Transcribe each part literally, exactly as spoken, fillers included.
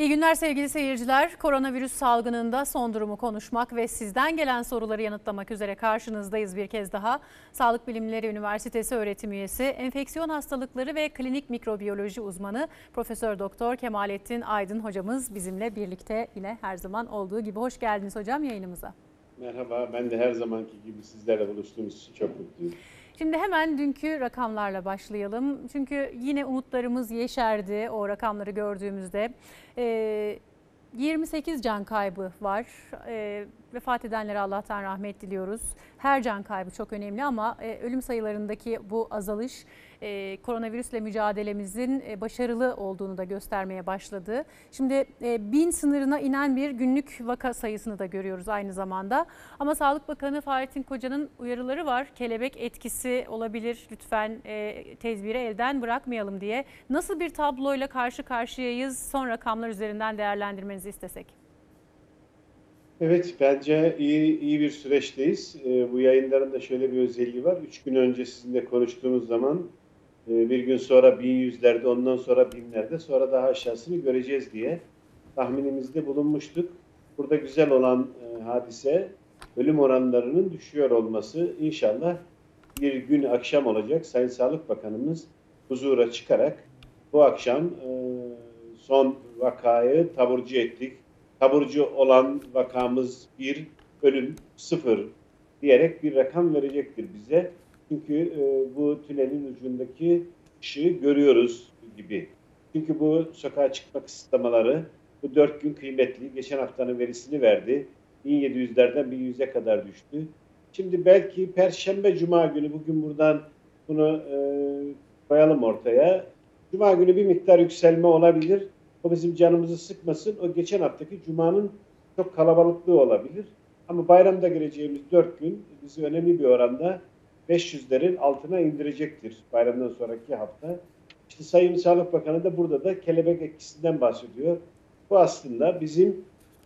İyi günler sevgili seyirciler. Koronavirüs salgınında son durumu konuşmak ve sizden gelen soruları yanıtlamak üzere karşınızdayız bir kez daha. Sağlık Bilimleri Üniversitesi öğretim üyesi, enfeksiyon hastalıkları ve klinik mikrobiyoloji uzmanı Profesör Doktor Kemalettin Aydın hocamız bizimle birlikte yine her zaman olduğu gibi. Hoş geldiniz hocam yayınımıza. Merhaba, ben de her zamanki gibi sizlerle buluştuğumuz için çok mutluyum. Şimdi hemen dünkü rakamlarla başlayalım. Çünkü yine umutlarımız yeşerdi o rakamları gördüğümüzde. Ee, yirmi sekiz can kaybı var. Ee, vefat edenlere Allah'tan rahmet diliyoruz. Her can kaybı çok önemli ama e, ölüm sayılarındaki bu azalış e, koronavirüsle mücadelemizin e, başarılı olduğunu da göstermeye başladı. Şimdi e, bin sınırına inen bir günlük vaka sayısını da görüyoruz aynı zamanda. Ama Sağlık Bakanı Fahrettin Koca'nın uyarıları var. Kelebek etkisi olabilir, lütfen e, tedbiri elden bırakmayalım diye. Nasıl bir tabloyla karşı karşıyayız? Son rakamlar üzerinden değerlendirmenizi istesek. Evet, bence iyi iyi bir süreçteyiz. E, bu yayınların da şöyle bir özelliği var. Üç gün önce sizinle konuştuğumuz zaman e, bir gün sonra bin yüzlerde, ondan sonra binlerde, sonra daha aşağısını göreceğiz diye tahminimizde bulunmuştuk. Burada güzel olan e, hadise ölüm oranlarının düşüyor olması. İnşallah bir gün akşam olacak. Sayın Sağlık Bakanımız huzura çıkarak bu akşam e, son vakayı taburcu ettik. Taburcu olan vakamız bir, ölüm sıfır diyerek bir rakam verecektir bize. Çünkü e, bu tünelin ucundaki ışığı görüyoruz gibi. Çünkü bu sokağa çıkma kısıtlamaları bu dört gün kıymetli. Geçen haftanın verisini verdi. bin yedi yüzlerden bin yüze kadar düştü. Şimdi belki Perşembe, Cuma günü bugün buradan bunu e, koyalım ortaya. Cuma günü bir miktar yükselme olabilir. O bizim canımızı sıkmasın. O geçen haftaki Cuma'nın çok kalabalıklığı olabilir. Ama bayramda gireceğimiz dört gün bizi önemli bir oranda beş yüzlerin altına indirecektir bayramdan sonraki hafta. İşte Sayın Sağlık Bakanı da burada da kelebek etkisinden bahsediyor. Bu aslında bizim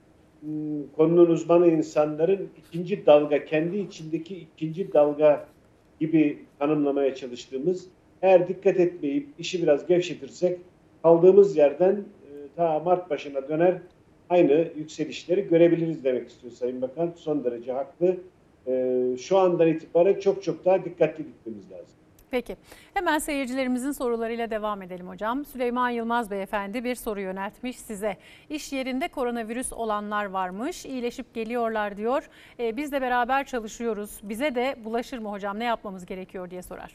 konunun uzmanı insanların ikinci dalga, kendi içindeki ikinci dalga gibi tanımlamaya çalıştığımız, eğer dikkat etmeyip işi biraz gevşetirsek kaldığımız yerden ta Mart başına döner aynı yükselişleri görebiliriz demek istiyor Sayın Bakan. Son derece haklı. Ee, şu andan itibaren çok çok daha dikkatli gitmemiz lazım. Peki. Hemen seyircilerimizin sorularıyla devam edelim hocam. Süleyman Yılmaz Beyefendi bir soru yöneltmiş size. İş yerinde koronavirüs olanlar varmış, iyileşip geliyorlar diyor. Ee, biz de beraber çalışıyoruz. Bize de bulaşır mı hocam? Ne yapmamız gerekiyor diye sorar.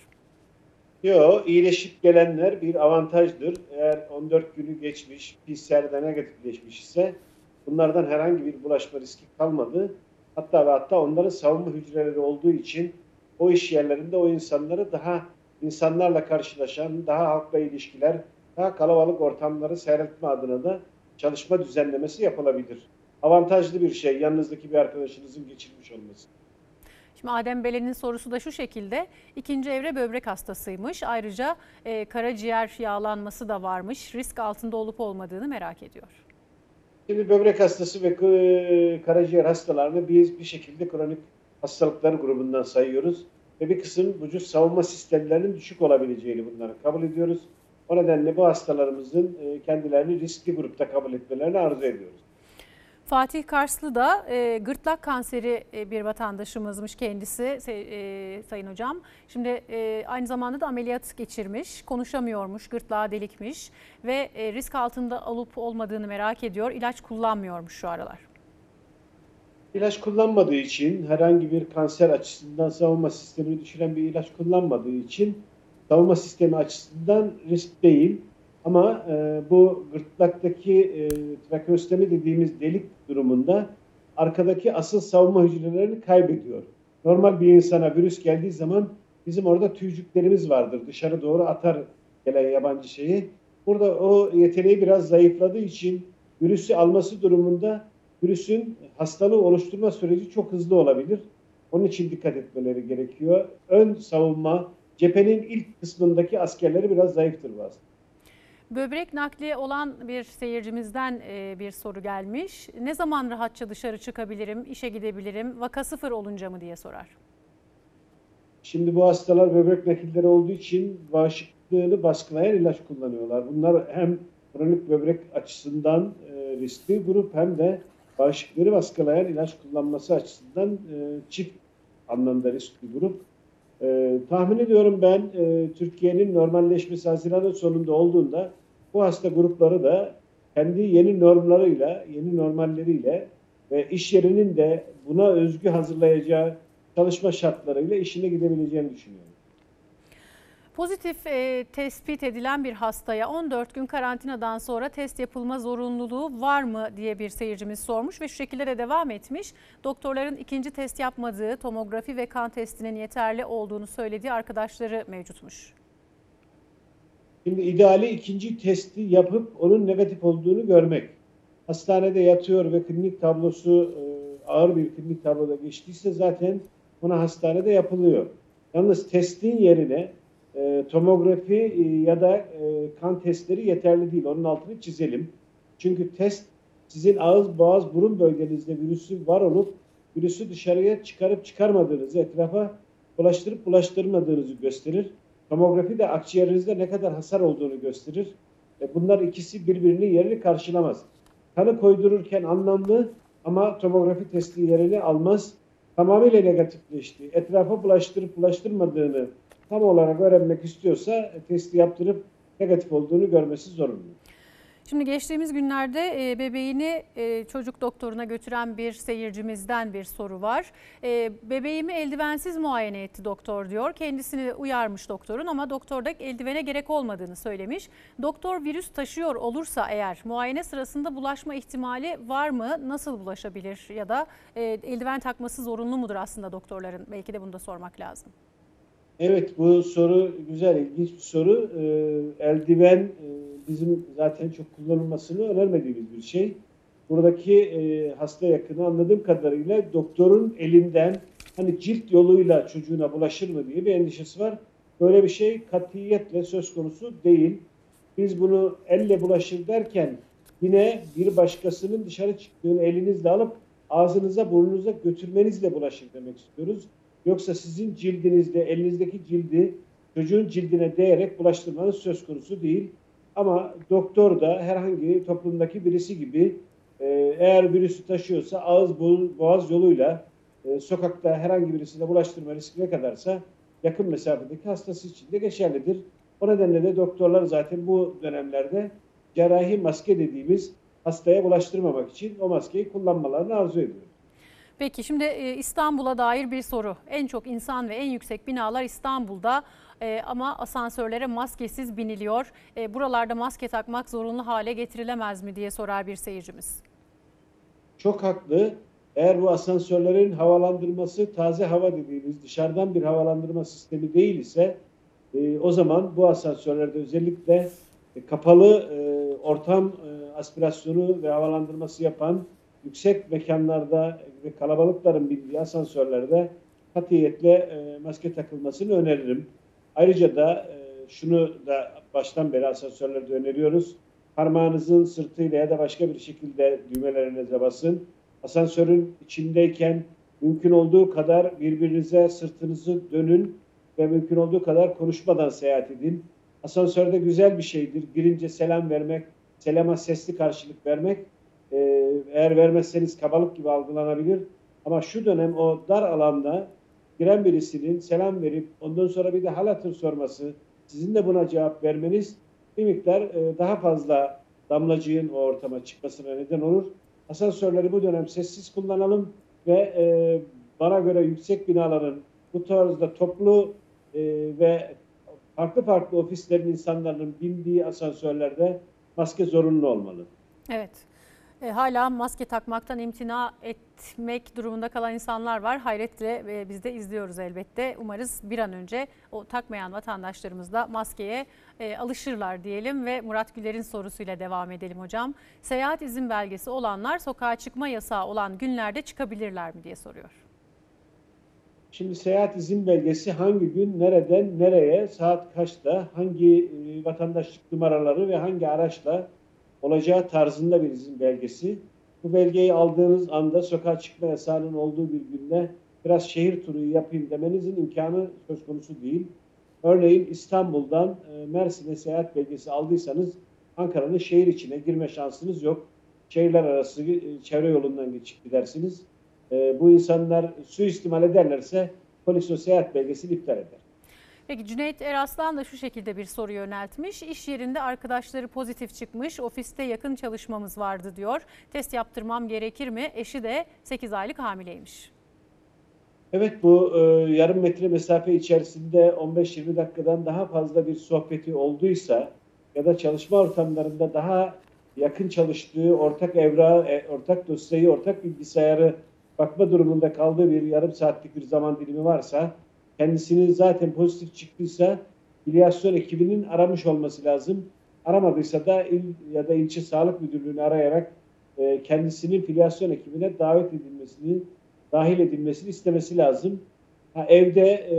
Yok, iyileşip gelenler bir avantajdır. Eğer on dört günü geçmiş, P C R'de negatifleşmiş ise bunlardan herhangi bir bulaşma riski kalmadı. Hatta ve hatta onların savunma hücreleri olduğu için o iş yerlerinde o insanları daha insanlarla karşılaşan, daha halkla ilişkiler, daha kalabalık ortamları seyretme adına da çalışma düzenlemesi yapılabilir. Avantajlı bir şey yanınızdaki bir arkadaşınızın geçirmiş olması. Şimdi Adem Belen'in sorusu da şu şekilde. İkinci evre böbrek hastasıymış. Ayrıca e, karaciğer yağlanması da varmış. Risk altında olup olmadığını merak ediyor. Şimdi böbrek hastası ve karaciğer hastalarını biz bir şekilde kronik hastalıklar grubundan sayıyoruz. Ve bir kısım vücut savunma sistemlerinin düşük olabileceğini bunları kabul ediyoruz. O nedenle bu hastalarımızın kendilerini riskli grupta kabul etmelerini arzu ediyoruz. Fatih Karslı da e, gırtlak kanseri e, bir vatandaşımızmış kendisi e, Sayın Hocam. Şimdi e, aynı zamanda da ameliyat geçirmiş, konuşamıyormuş, gırtlağı delikmiş ve e, risk altında olup olmadığını merak ediyor. İlaç kullanmıyormuş şu aralar. İlaç kullanmadığı için, herhangi bir kanser açısından savunma sistemini düşüren bir ilaç kullanmadığı için savunma sistemi açısından risk değil. Ama e, bu gırtlaktaki e, trakeostomi dediğimiz delik durumunda arkadaki asıl savunma hücrelerini kaybediyor. Normal bir insana virüs geldiği zaman bizim orada tüycüklerimiz vardır. Dışarı doğru atar gelen yabancı şeyi. Burada o yeteneği biraz zayıfladığı için virüsü alması durumunda virüsün hastalığı oluşturma süreci çok hızlı olabilir. Onun için dikkat etmeleri gerekiyor. Ön savunma, cephenin ilk kısmındaki askerleri biraz zayıftır bazı. Böbrek nakli olan bir seyircimizden bir soru gelmiş. Ne zaman rahatça dışarı çıkabilirim, işe gidebilirim, vaka sıfır olunca mı diye sorar. Şimdi bu hastalar böbrek nakilleri olduğu için bağışıklığını baskılayan ilaç kullanıyorlar. Bunlar hem kronik böbrek açısından e, riskli grup hem de bağışıklığı baskılayan ilaç kullanması açısından e, çift anlamda riskli grup. E, tahmin ediyorum ben e, Türkiye'nin normalleşmesi Haziran'ın sonunda olduğunda bu hasta grupları da kendi yeni normlarıyla, yeni normalleriyle ve iş yerinin de buna özgü hazırlayacağı çalışma şartlarıyla işine gidebileceğini düşünüyorum. Pozitif e, tespit edilen bir hastaya on dört gün karantinadan sonra test yapılma zorunluluğu var mı diye bir seyircimiz sormuş ve şu şekilde de devam etmiş. Doktorların ikinci test yapmadığı, tomografi ve kan testinin yeterli olduğunu söylediği arkadaşları mevcutmuş. Şimdi ideali ikinci testi yapıp onun negatif olduğunu görmek. Hastanede yatıyor ve klinik tablosu e, ağır bir klinik tabloda geçtiyse zaten ona hastanede yapılıyor. Yalnız testin yerine e, tomografi e, ya da e, kan testleri yeterli değil. Onun altını çizelim. Çünkü test sizin ağız, boğaz, burun bölgenizde virüsü var olup virüsü dışarıya çıkarıp çıkarmadığınızı, etrafa bulaştırıp bulaştırmadığınızı gösterir. Tomografi de akciğerinizde ne kadar hasar olduğunu gösterir. E, bunlar ikisi birbirinin yerini karşılamaz. Kanı koydururken anlamlı ama tomografi testi yerini almaz. Tamamıyla negatifleşti. Etrafa bulaştırıp bulaştırmadığını tam olarak öğrenmek istiyorsa testi yaptırıp negatif olduğunu görmesi zorunlu. Şimdi geçtiğimiz günlerde bebeğini çocuk doktoruna götüren bir seyircimizden bir soru var. Bebeğimi eldivensiz muayene etti doktor diyor. Kendisini uyarmış doktorun ama doktor da eldivene gerek olmadığını söylemiş. Doktor virüs taşıyor olursa eğer muayene sırasında bulaşma ihtimali var mı? Nasıl bulaşabilir ya da eldiven takması zorunlu mudur aslında doktorların? Belki de bunu da sormak lazım. Evet, bu soru güzel, ilginç bir soru. Ee, eldiven e, bizim zaten çok kullanılmasını önermediğimiz bir şey. Buradaki e, hasta yakını anladığım kadarıyla doktorun elinden hani cilt yoluyla çocuğuna bulaşır mı diye bir endişesi var. Böyle bir şey katiyetle söz konusu değil. Biz bunu elle bulaşır derken yine bir başkasının dışarı çıktığını elinizle alıp ağzınıza burnunuza götürmenizle bulaşır demek istiyoruz. Yoksa sizin cildinizde, elinizdeki cildi çocuğun cildine değerek bulaştırmanız söz konusu değil. Ama doktor da herhangi toplumdaki birisi gibi e, eğer virüsü taşıyorsa ağız boğaz yoluyla e, sokakta herhangi birisine bulaştırma riski ne kadarsa yakın mesafedeki hastası için de geçerlidir. O nedenle de doktorlar zaten bu dönemlerde cerrahi maske dediğimiz hastaya bulaştırmamak için o maskeyi kullanmalarını arzu ediyor. Peki şimdi İstanbul'a dair bir soru. En çok insan ve en yüksek binalar İstanbul'da ama asansörlere maskesiz biniliyor. Buralarda maske takmak zorunlu hale getirilemez mi diye sorar bir seyircimiz. Çok haklı. Eğer bu asansörlerin havalandırması taze hava dediğimiz dışarıdan bir havalandırma sistemi değil ise o zaman bu asansörlerde özellikle kapalı ortam aspirasyonu ve havalandırması yapan yüksek mekanlarda ve kalabalıkların bindiği asansörlerde katiyetle e, maske takılmasını öneririm. Ayrıca da e, şunu da baştan beri asansörlerde öneriyoruz. Parmağınızın sırtıyla ya da başka bir şekilde düğmelerinize basın. Asansörün içindeyken mümkün olduğu kadar birbirinize sırtınızı dönün ve mümkün olduğu kadar konuşmadan seyahat edin. Asansörde güzel bir şeydir. Girince selam vermek, selama sesli karşılık vermek. Eğer vermezseniz kabalık gibi algılanabilir. Ama şu dönem o dar alanda giren birisinin selam verip ondan sonra bir de hal hatır sorması, sizin de buna cevap vermeniz bir miktar daha fazla damlacığın o ortama çıkmasına neden olur. Asansörleri bu dönem sessiz kullanalım ve bana göre yüksek binaların bu tarzda toplu ve farklı farklı ofislerin insanların bindiği asansörlerde maske zorunlu olmalı. Evet. E, hala maske takmaktan imtina etmek durumunda kalan insanlar var. Hayretle e, biz de izliyoruz elbette. Umarız bir an önce o takmayan vatandaşlarımız da maskeye e, alışırlar diyelim ve Murat Güler'in sorusuyla devam edelim hocam. Seyahat izin belgesi olanlar sokağa çıkma yasağı olan günlerde çıkabilirler mi diye soruyor. Şimdi seyahat izin belgesi hangi gün, nereden, nereye, saat kaçta, hangi e, vatandaşlık numaraları ve hangi araçla olacağı tarzında bir izin belgesi. Bu belgeyi aldığınız anda sokağa çıkma yasağının olduğu bir günde biraz şehir turu yapayım demenizin imkanı söz konusu değil. Örneğin İstanbul'dan Mersin'e seyahat belgesi aldıysanız Ankara'nın şehir içine girme şansınız yok. Şehirler arası e, çevre yolundan geçip gidersiniz. E, bu insanlar suistimal ederlerse polis o seyahat belgesini iptal eder. Peki Cüneyt Eraslan da şu şekilde bir soru yöneltmiş. İş yerinde arkadaşları pozitif çıkmış, ofiste yakın çalışmamız vardı diyor. Test yaptırmam gerekir mi? Eşi de sekiz aylık hamileymiş. Evet, bu e, yarım metre mesafe içerisinde on beş yirmi dakikadan daha fazla bir sohbeti olduysa ya da çalışma ortamlarında daha yakın çalıştığı ortak evrağı, e, ortak dosyayı, ortak bilgisayarı bakma durumunda kaldığı bir yarım saatlik bir zaman dilimi varsa, kendisinin zaten pozitif çıktıysa filyasyon ekibinin aramış olması lazım. Aramadıysa da il ya da ilçe sağlık müdürlüğünü arayarak e, kendisinin filyasyon ekibine davet edilmesini dahil edilmesini istemesi lazım. Ha, evde e,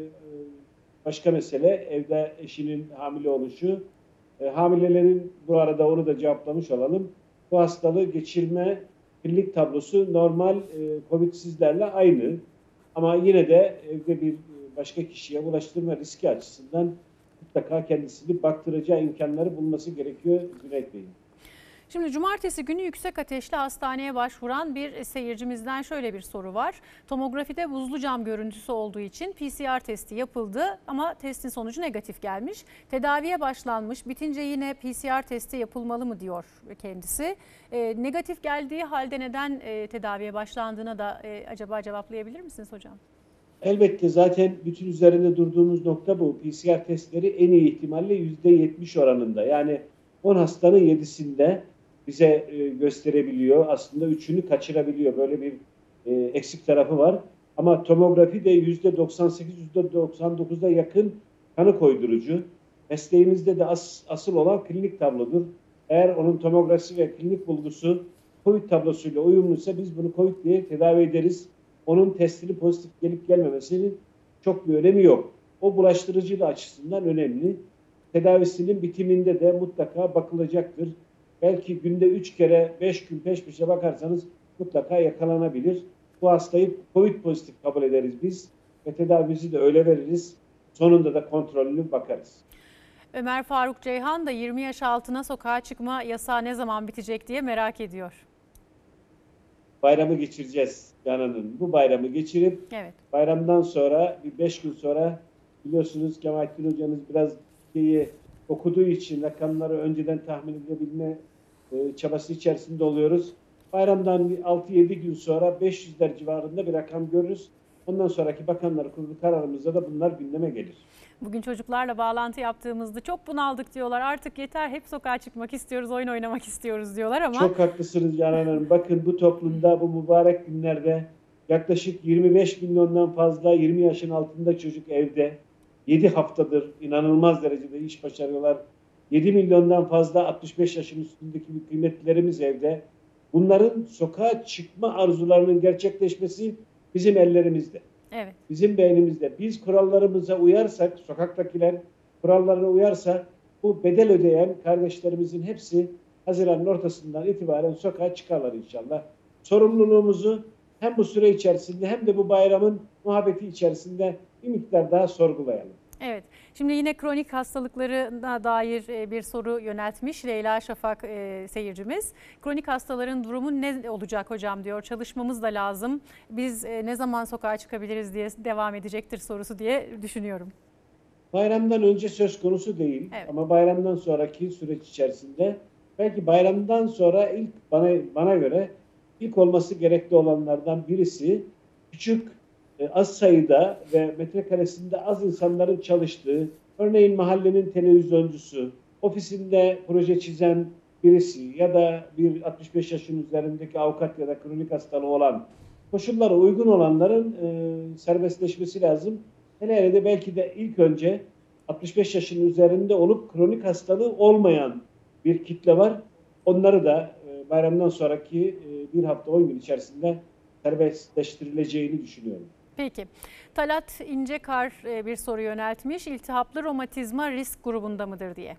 başka mesele, evde eşinin hamile oluşu. E, hamilelerin, bu arada onu da cevaplamış olalım. Bu hastalığı geçirme klinik tablosu normal e, COVID'sizlerle aynı. Ama yine de evde bir başka kişiye bulaştırma riski açısından mutlaka kendisini baktıracağı imkanları bulması gerekiyor Cüneyt Bey'in. Şimdi cumartesi günü yüksek ateşli hastaneye başvuran bir seyircimizden şöyle bir soru var. Tomografide buzlu cam görüntüsü olduğu için P C R testi yapıldı ama testin sonucu negatif gelmiş. Tedaviye başlanmış, bitince yine P C R testi yapılmalı mı diyor kendisi. E, negatif geldiği halde neden e, tedaviye başlandığına da e, acaba cevaplayabilir misiniz hocam? Elbette, zaten bütün üzerinde durduğumuz nokta bu. P C R testleri en iyi ihtimalle yüzde yetmiş oranında. Yani on hastanın yedisinde bize e, gösterebiliyor. Aslında üçünü kaçırabiliyor. Böyle bir e, eksik tarafı var. Ama tomografi de yüzde doksan sekiz yüzde doksan dokuza yakın kanı koydurucu. Mesleğimizde de as, asıl olan klinik tablodur. Eğer onun tomografisi ve klinik bulgusu COVID tablosuyla uyumluysa biz bunu COVID diye tedavi ederiz. Onun testini pozitif gelip gelmemesinin çok bir önemi yok. O bulaştırıcı da açısından önemli. Tedavisinin bitiminde de mutlaka bakılacaktır. Belki günde üç kere beş gün peş peşe bakarsanız mutlaka yakalanabilir. Bu hastayı COVID pozitif kabul ederiz biz ve tedavimizi de öyle veririz. Sonunda da kontrollü bakarız. Ömer Faruk Ceyhan da yirmi yaş altına sokağa çıkma yasağı ne zaman bitecek diye merak ediyor. Bayramı geçireceğiz Canan'ın. Bu bayramı geçirip evet. bayramdan sonra bir beş gün sonra, biliyorsunuz Kemalettin Hocamız biraz şeyi okuduğu için rakamları önceden tahmin edebilme e, çabası içerisinde oluyoruz. Bayramdan bir altı yedi gün sonra beş yüzler civarında bir rakam görürüz. Ondan sonraki Bakanlar Kurulu kararımızda da bunlar gündeme gelir. Bugün çocuklarla bağlantı yaptığımızda çok bunaldık diyorlar. Artık yeter, hep sokağa çıkmak istiyoruz, oyun oynamak istiyoruz diyorlar ama. Çok haklısınız Canan Hanım. Bakın, bu toplumda bu mübarek günlerde yaklaşık yirmi beş milyondan fazla yirmi yaşın altında çocuk evde. yedi haftadır inanılmaz derecede iş başarıyorlar. yedi milyondan fazla altmış beş yaşın üstündeki kıymetlilerimiz evde. Bunların sokağa çıkma arzularının gerçekleşmesi bizim ellerimizde. Evet. Bizim beynimizde. Biz kurallarımıza uyarsak, sokaktakiler kurallarına uyarsa, bu bedel ödeyen kardeşlerimizin hepsi Haziran'ın ortasından itibaren sokağa çıkarlar inşallah. Sorumluluğumuzu hem bu süre içerisinde hem de bu bayramın muhabbeti içerisinde bir miktar daha sorgulayalım. Evet. Şimdi yine kronik hastalıklarına dair bir soru yöneltmiş Leyla Şafak e, seyircimiz. Kronik hastaların durumu ne olacak hocam diyor. Çalışmamız da lazım. Biz e, ne zaman sokağa çıkabiliriz diye devam edecektir sorusu diye düşünüyorum. Bayramdan önce söz konusu değil, evet. Ama bayramdan sonraki süreç içerisinde, belki bayramdan sonra ilk bana bana göre ilk olması gerekli olanlardan birisi küçük, az sayıda ve metrekaresinde az insanların çalıştığı, örneğin mahallenin televizyoncusu, ofisinde proje çizen birisi ya da bir altmış beş yaşın üzerindeki avukat ya da kronik hastalığı olan, koşullara uygun olanların e, serbestleşmesi lazım. Hele hele de belki de ilk önce altmış beş yaşın üzerinde olup kronik hastalığı olmayan bir kitle var. Onları da e, bayramdan sonraki e, bir hafta on gün içerisinde serbestleştirileceğini düşünüyorum. Peki. Talat İncekar bir soru yöneltmiş. İltihaplı romatizma risk grubunda mıdır diye.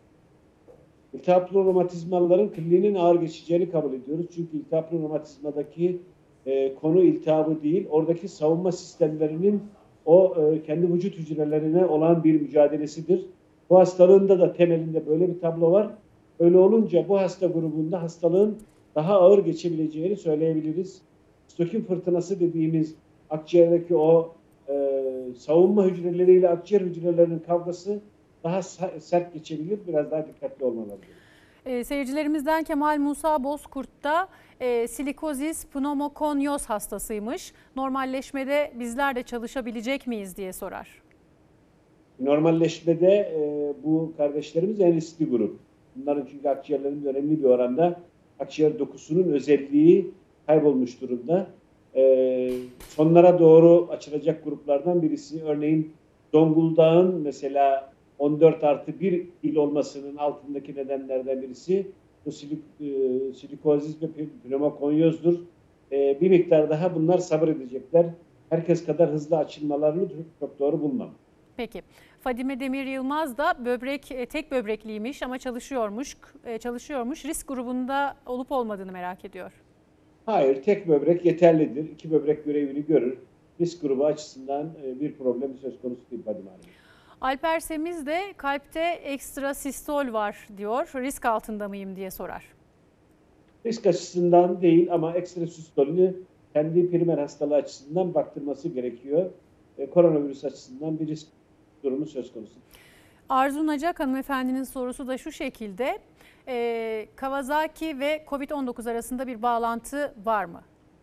İltihaplı romatizmaların kliniğinin ağır geçeceğini kabul ediyoruz. Çünkü iltihaplı romatizmadaki e, konu iltihabı değil, oradaki savunma sistemlerinin o e, kendi vücut hücrelerine olan bir mücadelesidir. Bu hastalığında da temelinde böyle bir tablo var. Öyle olunca bu hasta grubunda hastalığın daha ağır geçebileceğini söyleyebiliriz. Stokin fırtınası dediğimiz akciğerdeki o e, savunma hücreleriyle akciğer hücrelerinin kavgası daha sert geçebilir. Biraz daha dikkatli olmaları gerekiyor. E, seyircilerimizden Kemal Musa Bozkurt da e, silikozis pneumokonioz hastasıymış. Normalleşmede bizler de çalışabilecek miyiz diye sorar. Normalleşmede e, bu kardeşlerimiz en riskli grup. Bunların çünkü akciğerlerinde önemli bir oranda akciğer dokusunun özelliği kaybolmuş durumda. E, sonlara doğru açılacak gruplardan birisi. Örneğin Zonguldak'ın mesela on dört artı bir il olmasının altındaki nedenlerden birisi bu silik, e, silikozis ve pneumokonyozdur. E, bir miktar daha bunlar sabır edecekler. Herkes kadar hızlı açılmalarını çok, çok doğru bulmam. Peki. Fadime Demir Yılmaz da böbrek tek böbrekliymiş ama çalışıyormuş. Çalışıyormuş. Risk grubunda olup olmadığını merak ediyor. Hayır, tek böbrek yeterlidir. İki böbrek görevini görür. Risk grubu açısından bir problem söz konusu değil Fadime Hanım. Alper Semiz de kalpte ekstra sistol var diyor. Risk altında mıyım diye sorar. Risk açısından değil ama ekstra sistolünü kendi primer hastalığı açısından baktırması gerekiyor. E, koronavirüs açısından bir risk durumu söz konusu. Arzu Nacak hanımefendinin sorusu da şu şekilde. E, Kawasaki ve kovid on dokuz arasında bir bağlantı var mı?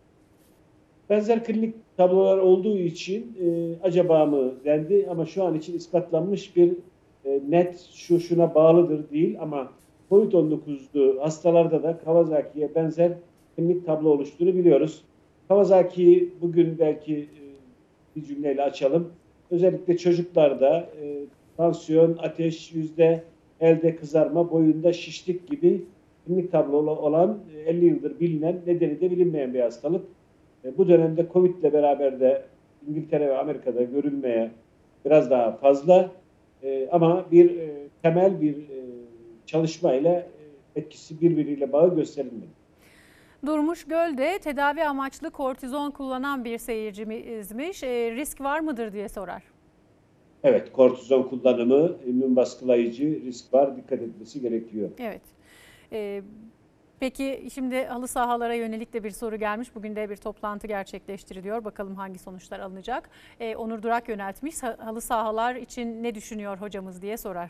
Benzer klinik tablolar olduğu için e, acaba mı dendi ama şu an için ispatlanmış bir e, net şu şuna bağlıdır değil ama kovid on dokuzlu hastalarda da Kawasaki'ye benzer klinik tablo oluştuğunu biliyoruz. Kawasaki'yi bugün belki e, bir cümleyle açalım. Özellikle çocuklarda e, tansiyon, ateş, yüzde, elde kızarma, boyunda şişlik gibi klinik tablo olan elli yıldır bilinen, nedeni de bilinmeyen bir hastalık. E, bu dönemde Covid ile beraber de İngiltere ve Amerika'da görülmeye biraz daha fazla e, ama bir e, temel bir e, çalışmayla e, etkisi birbiriyle bağı gösterilmedi. Durmuş Göl de tedavi amaçlı kortizon kullanan bir seyircimizmiş. E, risk var mıdır diye sorar. Evet, kortizon kullanımı, immün baskılayıcı risk var, dikkat etmesi gerekiyor. Evet. E, peki şimdi halı sahalara yönelik de bir soru gelmiş. Bugün de bir toplantı gerçekleştiriliyor. Bakalım hangi sonuçlar alınacak. E, Onur Durak yöneltmiş. Halı sahalar için ne düşünüyor hocamız diye sorar.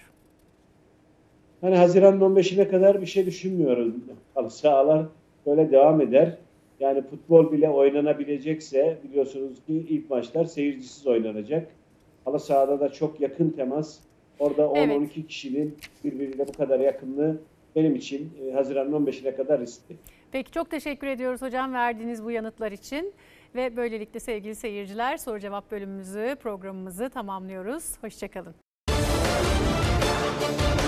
Hani Haziran'ın on beşine kadar bir şey düşünmüyoruz. Halı sahalar böyle devam eder. Yani futbol bile oynanabilecekse biliyorsunuz ki ilk maçlar seyircisiz oynanacak. Halı sahada da çok yakın temas. Orada on on iki evet. kişinin birbiriyle bu kadar yakınlığı benim için Haziran'ın on beşine kadar riskli. Peki çok teşekkür ediyoruz hocam verdiğiniz bu yanıtlar için. Ve böylelikle sevgili seyirciler soru cevap bölümümüzü, programımızı tamamlıyoruz. Hoşça kalın.